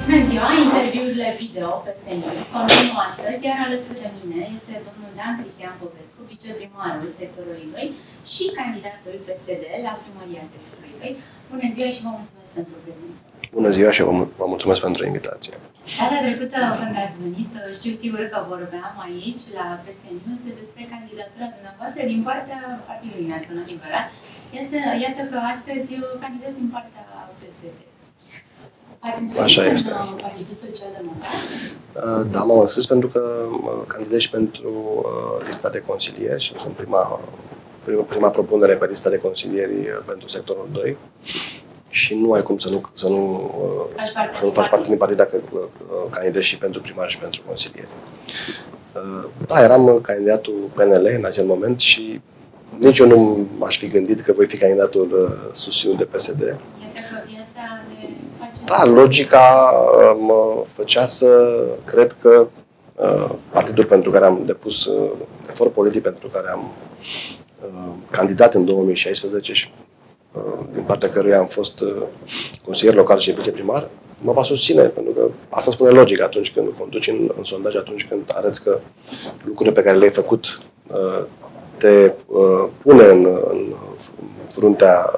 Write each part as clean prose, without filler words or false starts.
Bună ziua! Interviurile video pe Senis continuă astăzi, iar alături de mine este domnul Dan Cristian Popescu, viceprimarul sectorului 2 și candidatul PSD la primăria sectorului 2. Bună ziua și vă mulțumesc pentru prezență! Bună ziua și vă mulțumesc pentru invitație! Data trecută, când ați venit, știu sigur că vorbeam aici, la PS News, despre candidatura dumneavoastră din partea Partidului Național Liberal. Iată că astăzi candidez din partea PSD. Ați înscris în Partidul Social-Democrat? Da, m-am înscris pentru că candidez pentru lista de consilieri și sunt prima propunere pe lista de consilieri pentru sectorul 2. Și nu ai cum să nu faci parte din partid dacă candidezi și pentru primar și pentru consilieri. Da, eram candidatul PNL în acel moment și nici eu nu m-aș fi gândit că voi fi candidatul susținut de PSD. Iată că viața ne face... Da, logica mă făcea să cred că partidul pentru care am depus efort politic, pentru care am candidat în 2016 și din partea căruia am fost consilier local și viceprimar, mă va susține, pentru că asta spune logica atunci când conduci în sondaj, atunci când arăți că lucrurile pe care le-ai făcut te pune în fruntea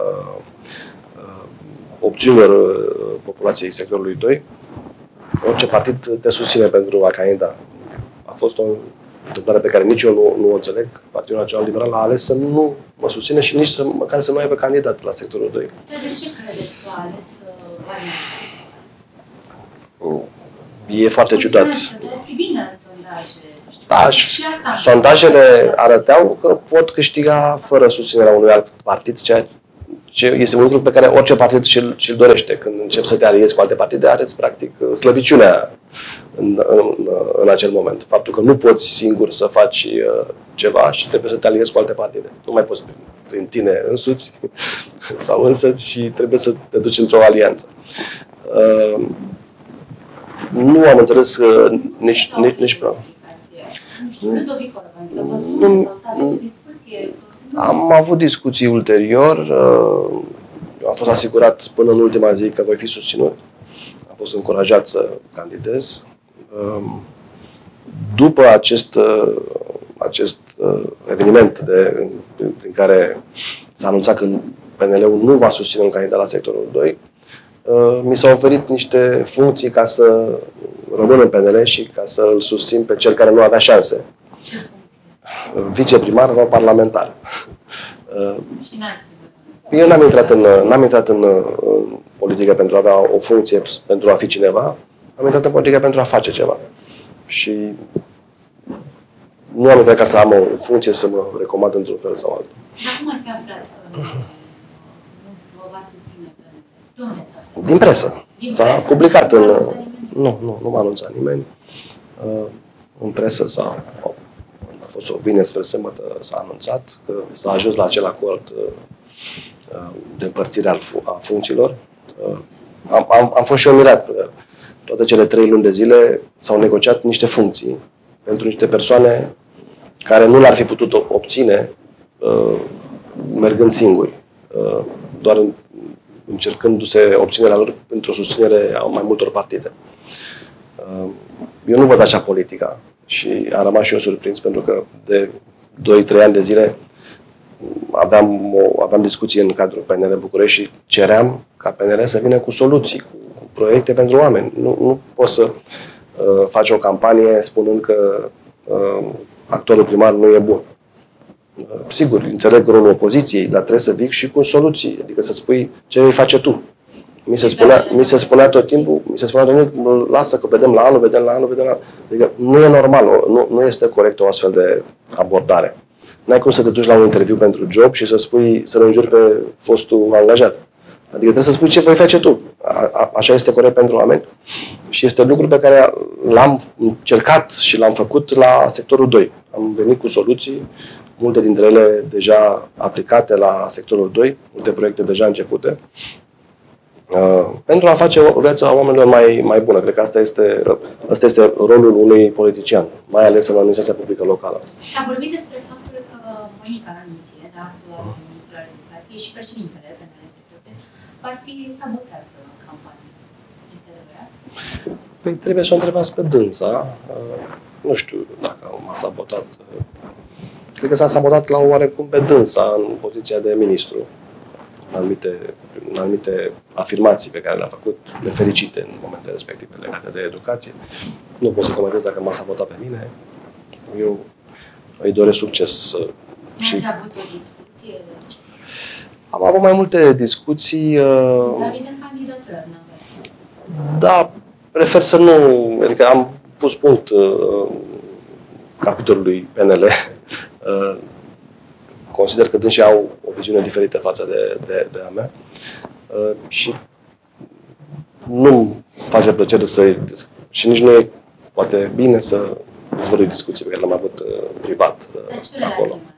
opțiunilor populației sectorului 2, orice partid te susține pentru a candida. A fost o întâmplare pe care nici eu nu o înțeleg. Partidul Național Liberal a ales să nu mă susține și nici măcar să nu aibă candidat la sectorul 2. De ce credeți că a ales varianta aceasta? E foarte ciudat. Dați bine în sondaje. Da, sondajele arăteau că pot câștiga fără susținerea unui alt partid, ceea ce este un lucru pe care orice partid și-l dorește. Când începi să te aliezi cu alte partide, arăți practic slăbiciunea în acel moment. Faptul că nu poți singur să faci ceva și trebuie să te aliezi cu alte partide. Nu mai poți prin tine însuți sau însăți și trebuie să te duci într-o alianță. Nu am înțeles nici prea. Nu știu, Ludovic Orban să vă sune sau să aveți o discuție? Am avut discuții ulterior. Am fost asigurat până în ultima zi că voi fi susținut. Am fost încurajat să candidez. După acest eveniment prin care s-a anunțat că PNL-ul nu va susține un candidat la sectorul 2, mi s-au oferit niște funcții ca să rămân în PNL și ca să îl susțin pe cel care nu avea șanse. Ce funcție? Viceprimar sau parlamentar. Și n-ați... Eu n-am intrat în politică pentru a avea o funcție, pentru a fi cineva. Am intrat în politică pentru a face ceva. Și nu am intrat ca să am o funcție să mă recomand într-un fel sau altul. Dar cum ați aflat că nu vă va susține PNL? De unde ați aflat? Din presă. S-a publicat în... Nu m-a anunțat nimeni. În presă a fost o vineri spre sâmbătă, s-a anunțat că s-a ajuns la acel acord de împărțire a funcțiilor. Am fost și eu mirat. Toate cele 3 luni de zile s-au negociat niște funcții pentru niște persoane care nu le-ar fi putut obține mergând singuri, doar încercându-se obținerea lor pentru o susținere a mai multor partide. Eu nu văd așa politica și am rămas și eu surprins pentru că de 2-3 ani de zile aveam discuții în cadrul PNL București și ceream ca PNL să vină cu soluții, cu proiecte pentru oameni. Nu poți să faci o campanie spunând că actualul primar nu e bun. Sigur, înțeleg rolul opoziției, dar trebuie să vii și cu soluții, adică să spui ce vei face tu. Mi se spunea tot timpul, lasă că vedem la anul. Adică nu e normal, nu este corect o astfel de abordare. N-ai cum să te duci la un interviu pentru job și să-l înjuri pe fostul angajat. Adică trebuie să spui ce voi face tu. Așa este corect pentru oameni. Și este lucru pe care l-am încercat și l-am făcut la sectorul 2. Am venit cu soluții, multe dintre ele deja aplicate la sectorul 2, multe proiecte deja începute, pentru a face o viață a oamenilor mai bună. Cred că asta este rolul unui politician, mai ales în administrația publică locală. S-a vorbit despre faptul că Monica Anisie, actualul ministrul al educației și președintele PNL sectorului, ar fi sabotat campania. Este adevărat? Păi trebuie să o întrebați pe dânsa. Nu știu dacă m-a sabotat. Cred că s-a sabotat la oarecum pe dânsa în poziția de ministru. În anumite afirmații pe care le-a făcut, nefericite în momentele respective legate de educație. Nu pot să comentez dacă m-a sabotat pe mine. Eu îi doresc succes. Ați avut o discuție? Am avut mai multe discuții. Vis-a-vis de candidatura dumneavoastră. Da, prefer să nu... Adică am pus punct capitolului PNL. Consider că dânsii au o viziune diferită față de a mea. Și nu-mi face plăcere și nici nu e poate bine să dezvălui discuții pe care le-am avut privat. Dar ce relație mai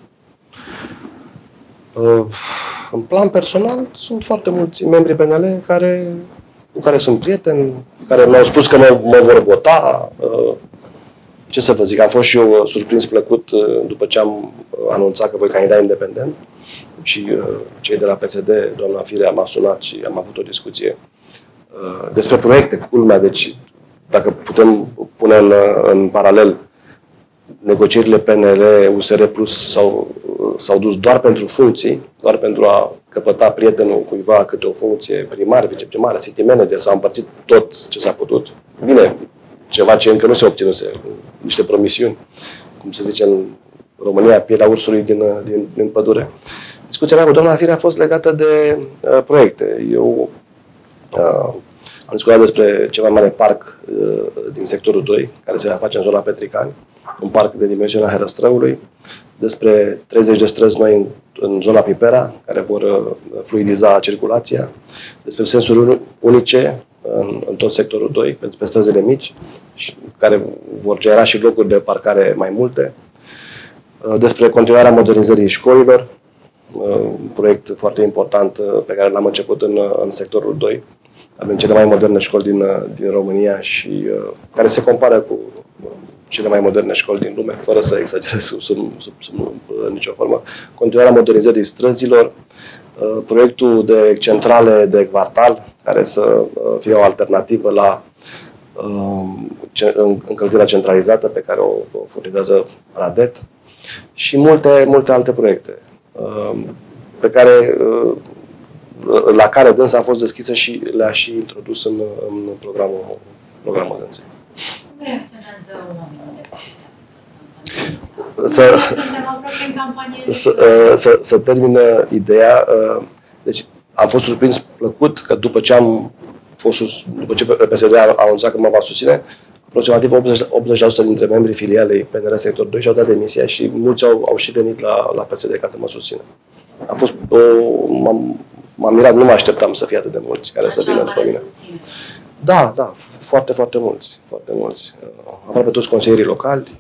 aveți? În plan personal, sunt foarte mulți membri PNL cu care sunt prieteni, care mi-au spus că mă vor vota. Ce să vă zic, am fost și eu surprins plăcut după ce am anunțat că voi candida independent și cei de la PSD, doamna Firea, m-a sunat și am avut o discuție despre proiecte, culmea. Deci, dacă putem pune în paralel, negocierile PNL-USR Plus s-au dus doar pentru funcții, doar pentru a căpăta prietenul cuiva câte o funcție, primar, viceprimar, city manager, s-a împărțit tot ce s-a putut. Bine, ceva ce încă nu se obținuse, niște promisiuni, cum se zice în România, pielea ursului din pădure. Discuția mea cu doamna Firea a fost legată de proiecte. Eu am discutat despre cel mai mare parc din sectorul 2, care se va face în zona Petricani, un parc de dimensiunea Herăstrăului, despre 30 de străzi noi în zona Pipera, care vor fluidiza circulația, despre sensuri unice în tot sectorul 2, pe străzile mici, care vor genera și locuri de parcare mai multe, despre continuarea modernizării școlilor, un proiect foarte important pe care l-am început în sectorul 2. Avem cele mai moderne școli din România și care se compară cu cele mai moderne școli din lume, fără să exagerez sub nicio formă. Continuarea modernizării străzilor, proiectul de centrale de quartal, care să fie o alternativă la încălzirea centralizată pe care o furnizează Radet și multe alte proiecte la care dânsa a fost deschisă și le-a și introdus în programul dânsei. Cum reacționează oamenii de peste? Suntem aproape în campanie. Să termină ideea. Deci am fost surprins plăcut că după ce PSD a anunțat că mă va susține, aproximativ 80% dintre membrii filialei PNL Sector 2 și-au dat demisia și mulți au și venit la PSD ca să mă susțină. M-am mirat, nu mă așteptam să fie atât de mulți care să vină după mine. Da, foarte, foarte mulți. Foarte mulți. Aproape toți consilierii locali,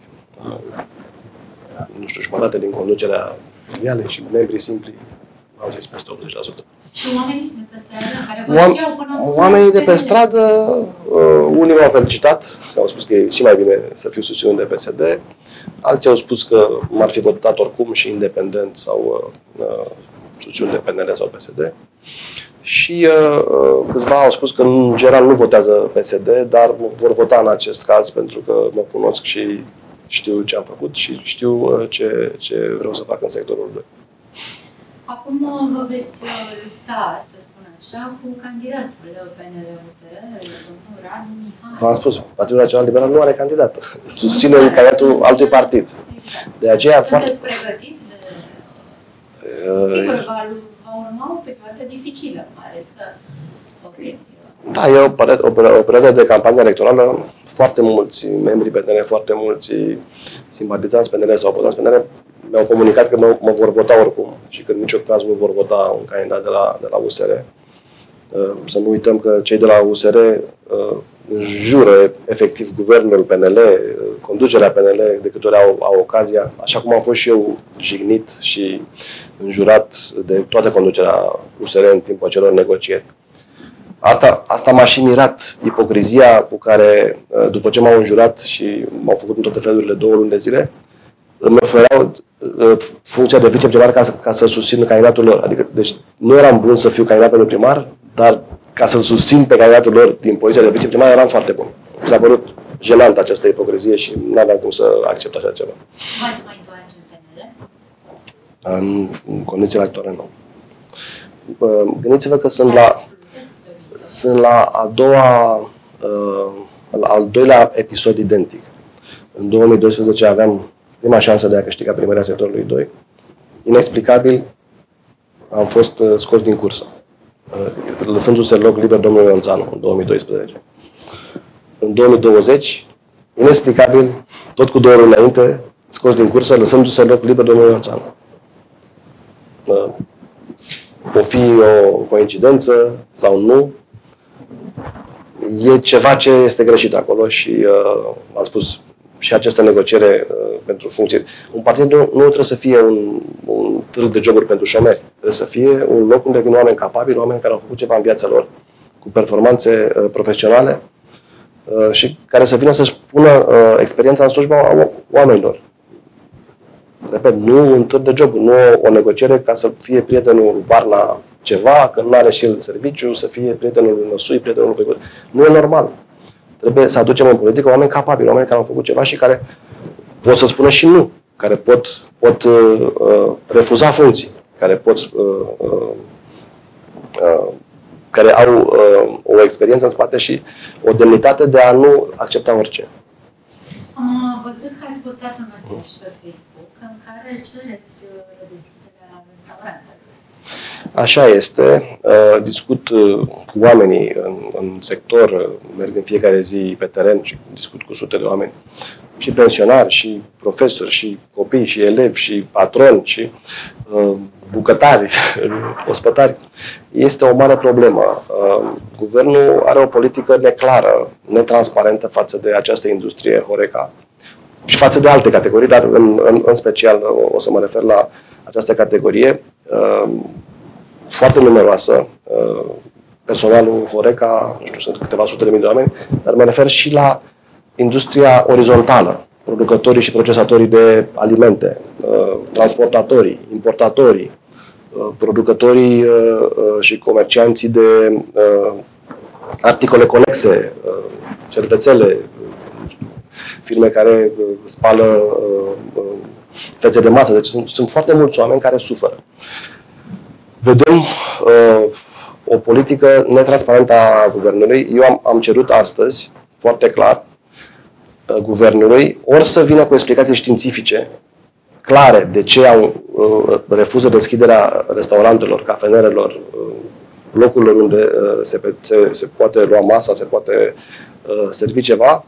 nu știu, jumătate din conducerea filialei și membrii simpli, am zis peste 80%. Și oamenii de pe stradă care vă știau până acum? Oamenii de pe stradă, unii m-au felicitat, că au spus că e și mai bine să fiu susținut de PSD, alții au spus că m-ar fi votat oricum și independent sau susținut de PNL sau PSD. Și câțiva au spus că în general nu votează PSD, dar vor vota în acest caz pentru că mă cunosc și știu ce am făcut și știu ce vreau să fac în sectorul 2. Acum vă veți lupta, să spun așa, cu candidatul PNL-USR, domnul Radu Mihai. V-am spus, Partidul Național Liberal nu are candidat. Susține candidatul altui partid. De aceea sunteți pregătit sigur, va urma o perioadă dificilă, mai ales că vreți. Da, e o perioadă de campanie electorală. Foarte mulți membri PNL, foarte mulți simpatizanți PNL sau votanți PNL mi-au comunicat că mă vor vota oricum și că în niciun caz nu vor vota un candidat de la USR. Să nu uităm că cei de la USR înjură efectiv guvernul PNL, conducerea PNL de câte ori au ocazia, așa cum am fost și eu jignit și înjurat de toată conducerea USR în timpul acelor negocieri. Asta m-a și mirat, ipocrizia cu care, după ce m-au înjurat și m-au făcut în toate felurile 2 luni de zile, îmi ofereau funcția de viceprimar ca să susțin candidatul lor. Adică, deci nu eram bun să fiu candidat pentru primar, dar ca să-l susțin pe candidatul lor din poziția de viceprimar, eram foarte bun. Mi s-a părut jenant această ipocrizie și nu aveam cum să accept așa ceva. V-ați mai întoarce în PNL? În condițiile actuale, nu. Gândiți-vă că sunt la al doilea episod identic. În 2012 aveam prima șansă de a câștiga primăria sectorului 2. Inexplicabil, am fost scos din cursă, lăsându-se loc liber domnului Ionțanu în 2012. În 2020, inexplicabil, tot cu 2 luni înainte, scos din cursă, lăsându-se loc liber domnului Ionțanu. O fi o coincidență sau nu, e ceva ce este greșit acolo și am spus și această negociere pentru funcție. Un partid nu trebuie să fie un târg de joburi pentru șomeri. Trebuie să fie un loc unde vin oameni capabili, oameni care au făcut ceva în viața lor, cu performanțe profesionale și care să vină să-și pună experiența în slujba oamenilor. Repet, nu un târg de joburi, nu o negociere ca să fie prietenul Barna ceva, că nu are și el serviciu, să fie prietenul Năsui, prietenul Făcut. Nu e normal. Trebuie să aducem în politică oameni capabili, oameni care au făcut ceva și care pot să spună și nu, care pot refuza funcții, care au o experiență în spate și o demnitate de a nu accepta orice. Am văzut că ați postat un mesaj pe Facebook în care cereți redeschiderea restaurantelor. Așa este. Discut cu oamenii în sector, merg în fiecare zi pe teren și discut cu sute de oameni. Și pensionari, și profesori, și copii, și elevi, și patroni, și bucătari, ospătari. Este o mare problemă. Guvernul are o politică neclară, netransparentă față de această industrie Horeca și față de alte categorii, dar în special o să mă refer la această categorie foarte numeroasă. Personalul Horeca, nu știu, sunt câteva sute de mii de oameni, dar mă refer și la industria orizontală, producătorii și procesatorii de alimente, transportatorii, importatorii, producătorii și comercianții de articole conexe, șervețele, firme care spală fețe de masă. Deci sunt foarte mulți oameni care suferă. Vedem o politică netransparentă a guvernului. Eu am cerut astăzi, foarte clar, guvernului, ori să vină cu explicații științifice clare de ce refuză deschiderea restaurantelor, cafenelelor, locurilor unde se poate lua masa, se poate servi ceva,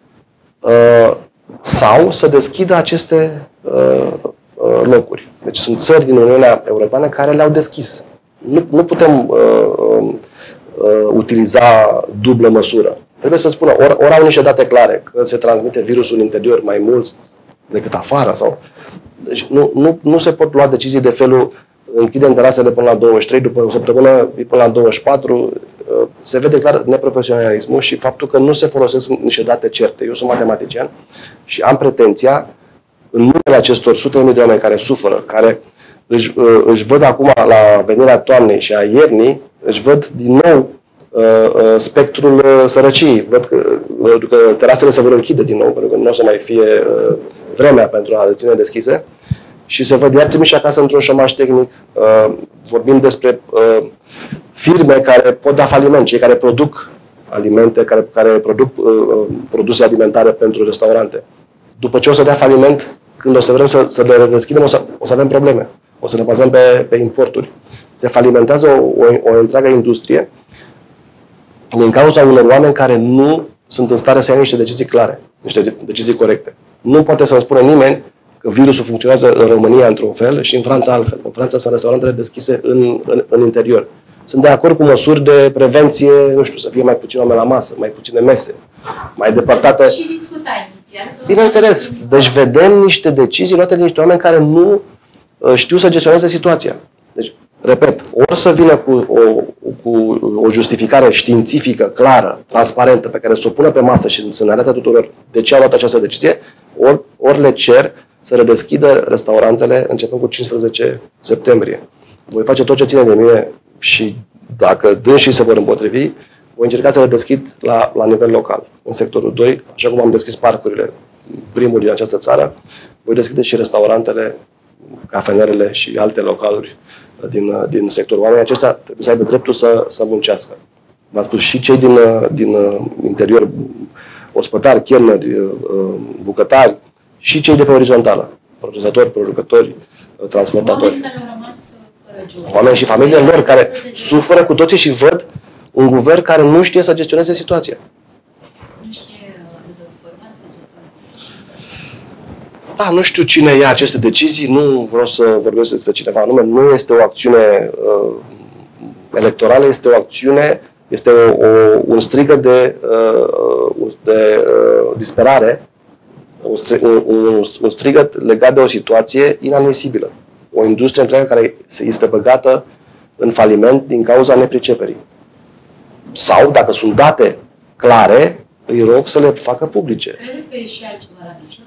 sau să deschidă aceste locuri. Deci sunt țări din Uniunea Europeană care le-au deschis. Nu putem utiliza dublă măsură. Trebuie să spună, ori au niște date clare, că se transmite virusul în interior mai mult decât afară, sau... Deci nu se pot lua decizii de felul închidem terasele până la 23, după o săptămână până la 24. Se vede clar neprofesionalismul și faptul că nu se folosesc niște date certe. Eu sunt matematician și am pretenția, în numele acestor sute de mii de oameni care suferă, care își văd acum la venirea toamnei și a iernii, își văd din nou spectrul sărăciei. Văd că terasele se vor închide din nou, pentru că nu o să mai fie vremea pentru a le ține deschise și se văd iar trimiși acasă într-un șomaj tehnic. Vorbim despre firme care pot da faliment, cei care produc alimente, care produc produse alimentare pentru restaurante. După ce o să dea faliment, când o să vrem să le redeschidem, o să avem probleme. O să ne bazăm pe importuri. Se falimentează o întreagă industrie din cauza unor oameni care nu sunt în stare să ia niște decizii clare, niște decizii corecte. Nu poate să-mi spună nimeni că virusul funcționează în România într-un fel și în Franța altfel. În Franța sunt restaurantele deschise în interior. Sunt de acord cu măsuri de prevenție, nu știu, să fie mai puțin oameni la masă, mai puține mese, mai depărtate. Și discuta inițial. Bineînțeles. Deci vedem niște decizii luate de niște oameni care nu știu să gestioneze situația. Deci, repet, ori să vină cu o justificare științifică, clară, transparentă, pe care să o pună pe masă și să ne arate tuturor de ce au luat această decizie, ori le cer să redeschidă restaurantele începând cu 15 septembrie. Voi face tot ce ține de mine și dacă dânsii se vor împotrivi, voi încerca să le deschid la nivel local. În sectorul 2, așa cum am deschis parcurile, primul din această țară, voi deschide și restaurantele, cafenelele și alte localuri din sectorul. Oamenii aceștia trebuie să aibă dreptul să muncească. V-am spus, și cei din interior, ospătari, chelneri, bucătari, și cei de pe orizontală, procesatori, producători, transportatori. Oamenii care au rămas fără job. Oameni și familiile lor care suferă cu toții și văd un guvern care nu știe să gestioneze situația. Nu știe bărbați să gestioneze situația. Da, nu știu cine ia aceste decizii, nu vreau să vorbesc despre cineva anume, nu este o acțiune electorală, este o acțiune, este un strigă de disperare, un strigăt legat de o situație inadmisibilă. O industrie întreagă care este băgată în faliment din cauza nepriceperii. Sau, dacă sunt date clare, îi rog să le facă publice. Credeți că e și altceva la mijloc?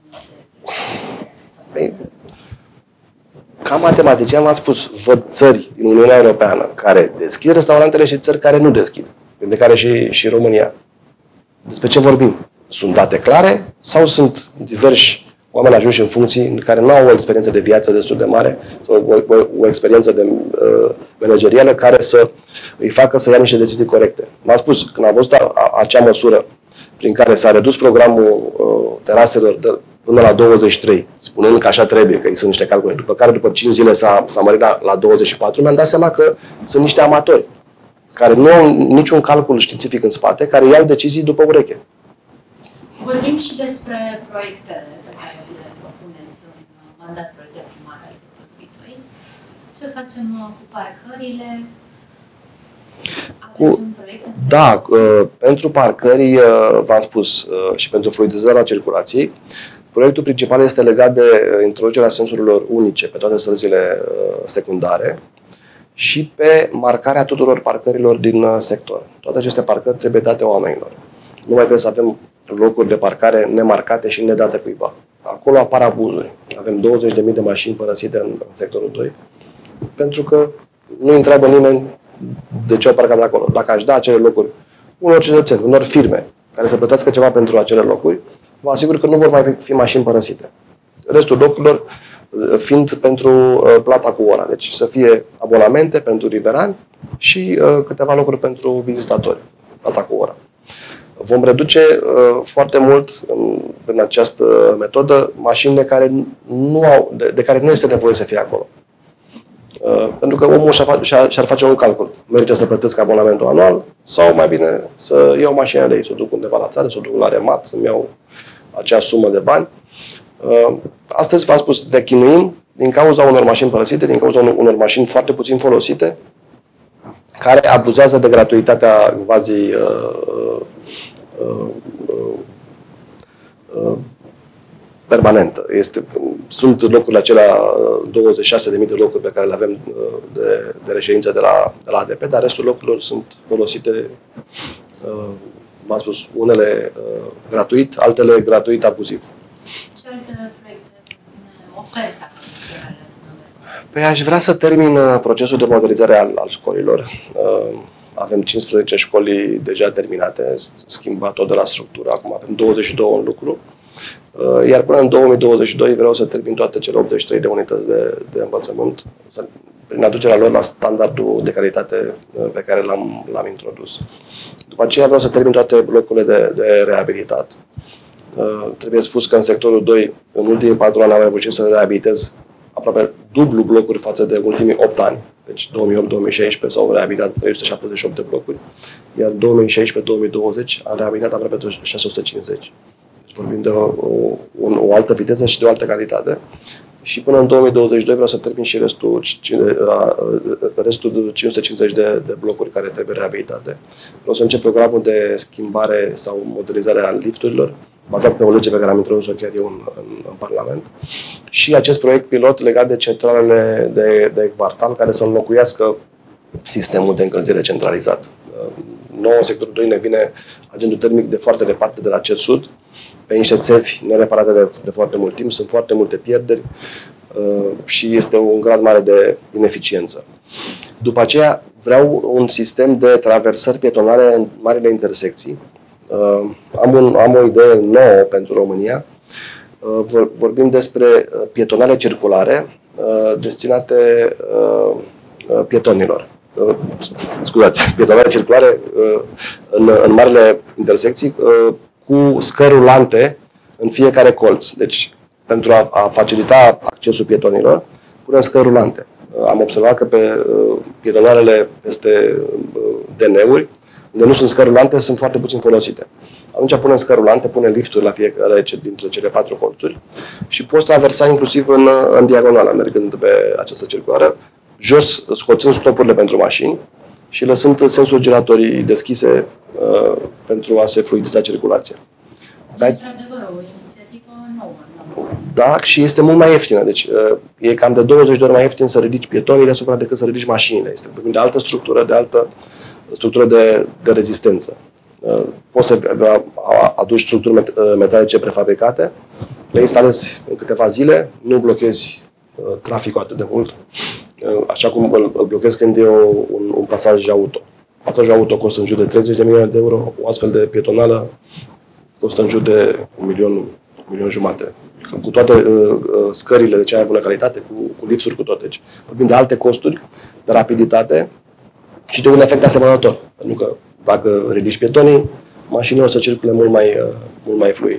Păi, ca matematician v-am spus, văd țări din Uniunea Europeană care deschid restaurantele și țări care nu deschid. De care și România. Despre ce vorbim? Sunt date clare sau sunt diversi oameni ajunși în funcții în care nu au o experiență de viață destul de mare sau o experiență de managerială care să îi facă să ia niște decizii corecte. V-am spus, când am văzut acea măsură prin care s-a redus programul teraselor până la 23, spunând că așa trebuie, că sunt niște calcule, după care după 5 zile s-a mărit la 24, mi-am dat seama că sunt niște amatori care nu au niciun calcul științific în spate, care iau decizii după ureche. Vorbim și despre proiectele pe care le propuneți în mandatul de primar al sectorului 2. Ce facem cu parcările? Aveți un proiect în Da, pentru parcări, v-am spus, și pentru fluidizarea circulației, proiectul principal este legat de introducerea sensurilor unice pe toate străzile secundare și pe marcarea tuturor parcărilor din sector. Toate aceste parcări trebuie date oamenilor. Nu mai trebuie să avem locuri de parcare nemarcate și nedate cuiva. Acolo apar abuzuri. Avem 20.000 de mașini părăsite în sectorul 2, pentru că nu întreabă nimeni de ce au parcat de acolo. Dacă aș da acele locuri unor cetățeni, unor firme care să plătească ceva pentru acele locuri, vă asigur că nu vor mai fi mașini părăsite. Restul locurilor fiind pentru plata cu ora. Deci să fie abonamente pentru riverani și câteva locuri pentru vizitatori. Plata cu ora. Vom reduce foarte mult în această metodă mașinile care de care nu este nevoie să fie acolo. Pentru că omul și-ar face un calcul. Merge să plătesc abonamentul anual sau mai bine să iau mașina de ei, să o duc undeva la țară, să o duc la remat, să-mi iau acea sumă de bani. Astăzi v-am spus, ne chinuim din cauza unor mașini părăsite, din cauza unor mașini foarte puțin folosite, care abuzează de gratuitatea quasi permanentă. Sunt locurile acelea, 26.000 de locuri pe care le avem de reședință de la ADP, dar restul locurilor sunt folosite, v-am spus, unele gratuit, altele gratuit abuziv. Ce alte proiecte conține oferta? Păi aș vrea să termin procesul de modernizare al școlilor. Avem 15 școli deja terminate, schimbat tot de la structură, acum avem 22 în lucru. Iar până în 2022 vreau să termin toate cele 83 de unități de învățământ, prin aducerea lor la standardul de calitate pe care l-am introdus. După aceea vreau să termin toate blocurile de reabilitat. Trebuie spus că în sectorul 2, în ultimii 4 ani am reușit să reabilitez aproape dublu blocuri față de ultimii 8 ani. Deci 2008-2016 s-au reabilitat 378 de blocuri, iar 2016-2020 am reabilitat aproape 650. Deci vorbim de o altă viteză și de o altă calitate. Și până în 2022 vreau să termin și restul de 550 de blocuri care trebuie reabilitate. Vreau să încep programul de schimbare sau modernizare a lifturilor, bazat pe o lege pe care am introdus-o chiar eu în Parlament. Și acest proiect pilot legat de centralele de quartal care să înlocuiască sistemul de încălzire centralizat. Nouă, în sectorul 2 ne vine agentul termic de foarte departe de la CET Sud, pe niște țevi nereparate de foarte mult timp, sunt foarte multe pierderi și este un grad mare de ineficiență. După aceea vreau un sistem de traversări pietonale în marile intersecții. Am o idee nouă pentru România. Vorbim despre pietonale circulare destinate pietonilor. Scuzați, pietonale circulare în marile intersecții cu scări rulante în fiecare colț. Deci, pentru a facilita accesul pietonilor, punem scări rulante. Am observat că pe pietonarele peste DN-uri, unde nu sunt scări rulante, sunt foarte puțin folosite. Atunci punem scări rulante, punem lifturi la fiecare dintre cele 4 colțuri și poți traversa inclusiv în diagonală, mergând pe această circulară, jos, scoțând stopurile pentru mașini și lăsând sensuri giratorii deschise pentru a se fluidiza circulația. Într-adevăr, o inițiativă nouă. Da, și este mult mai ieftină. Deci e cam de 20 de ori mai ieftin să ridici pietonii deasupra decât să ridici mașinile. Este de altă structură, de rezistență. Poți să aduci structuri metalice prefabricate, le instalezi în câteva zile, nu blochezi traficul atât de mult, așa cum îl blochezi când e un pasaj auto. Pasajul auto costă în jur de 30 de milioane de euro, o astfel de pietonală costă în jur de 1,5 milion. Cu toate scările de cea mai bună calitate, cu lifturi, cu toate. Deci, vorbim de alte costuri, de rapiditate și de un efect asemănător. Pentru că dacă ridici pietonii, mașinile o să circule mult mai fluid.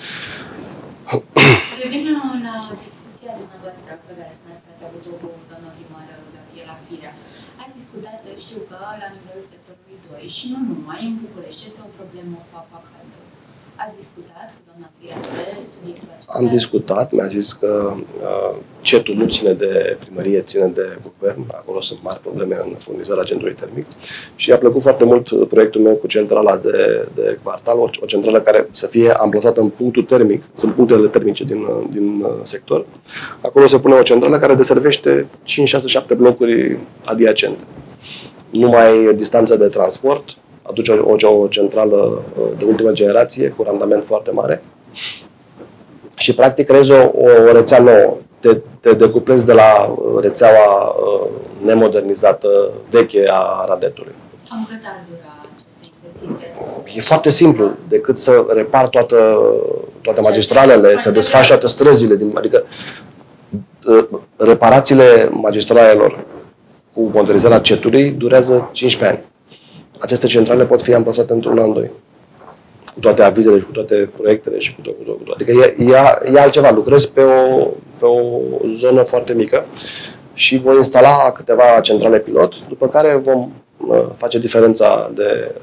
Revin la discuția dumneavoastră pe care spuneați că ați avut-o cu doamna primară Gabriela Firea. Ați discutat, știu că la nivelul sectorului 2 și nu numai, în București este o problemă cu apa caldă. Ați discutat cu doamna Firea pe subiectul acesta? Am discutat, mi-a zis că CET-ul nu ține de primărie, ține de guvern. Acolo sunt mari probleme în furnizarea agentului termic. Și i-a plăcut foarte mult proiectul meu cu centrala de quartal, o centrală care să fie amplasată în punctul termic. Sunt punctele termice din sector. Acolo se pune o centrală care deservește 5, 6, 7 blocuri adiacente. Nu mai e distanță de transport, aduce o centrală de ultimă generație cu randament foarte mare și practic creezi o rețea nouă. Te decuplezi de la rețeaua nemodernizată, veche a Radetului. Cam cât ar dura aceste investiții? E foarte simplu, decât să repar toate magistralele, să desfaci toate străzile. Adică reparațiile magistralelor cu modernizarea CET-ului durează 15 ani. Aceste centrale pot fi amplasate într-un an, 2. Cu toate avizele și cu toate proiectele și cu tot. Adică e altceva. Lucrez pe o zonă foarte mică și voi instala câteva centrale pilot, după care vom face diferența de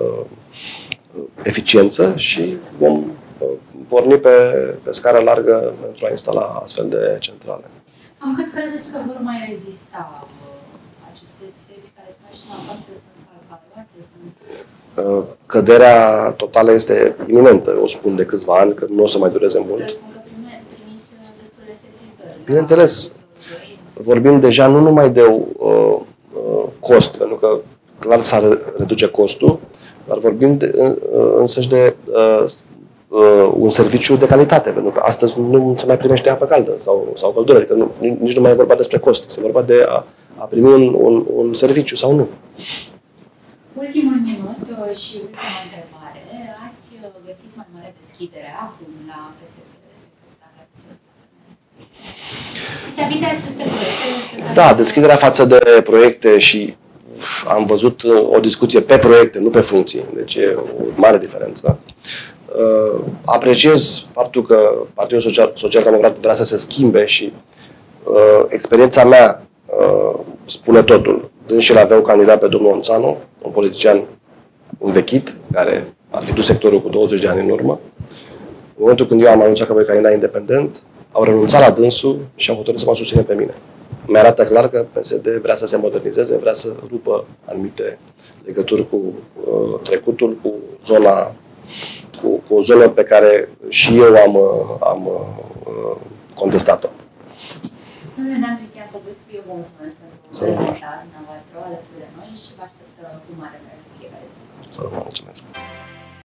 eficiență și vom porni pe scară largă pentru a instala astfel de centrale. Cam cât credeți că vor mai rezista aceste țevi care spuneți și dumneavoastră sunt calcaloase? Căderea totală este iminentă. Eu spun de câțiva ani că nu o să mai dureze mult. Presupun că primiți destule sesizări. Bineînțeles. Vorbim deja nu numai de cost, pentru că clar s-ar reduce costul, dar vorbim însăși de un serviciu de calitate, pentru că astăzi nu se mai primește apă caldă sau căldură, adică nici nu mai e vorba despre cost, se vorba de a primi un serviciu sau nu. Ultimul minut și ultima întrebare. Ați găsit mai mare deschidere acum la PSD decât aveați? Vis-a-vis de aceste proiecte? Da, deschiderea față de proiecte și am văzut o discuție pe proiecte, nu pe funcții, deci e o mare diferență. Apreciez faptul că Partidul Social-Democrat vrea să se schimbe și experiența mea spune totul. Dânșii aveau candidat pe domnul Onțanu, un politician învechit, care ar fi dus sectorul cu 20 de ani în urmă. În momentul când eu am anunțat că voi candida independent, au renunțat la dânsul și au hotărât să mă susține pe mine. Mi-arată clar că PSD vrea să se modernizeze, vrea să rupă anumite legături cu trecutul, cu o zonă pe care și eu am contestat-o. Domnule Dan Cristian Popescu, eu vă mulțumesc pentru prezența dumneavoastră alături de noi și vă aștept cu mare drag fiecare. Să vă mulțumesc.